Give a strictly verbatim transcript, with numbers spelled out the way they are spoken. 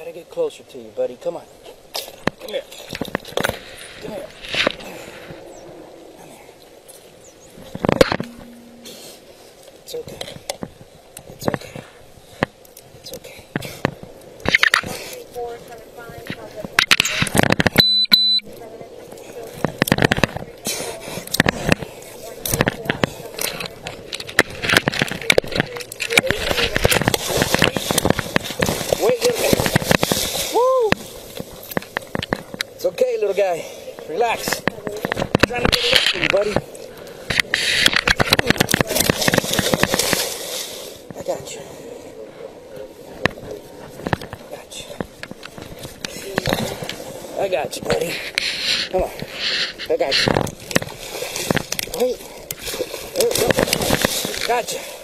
gotta get closer to you, buddy. Come on. Come here. Come here. Come here. It's okay. It's okay. It's okay. Wait, little guy. Woo! It's okay, little guy. Relax. I'm trying to get it up for you, buddy. I got you. I got you. I got you, buddy. Come on. I got you. Wait. There we go. Got you.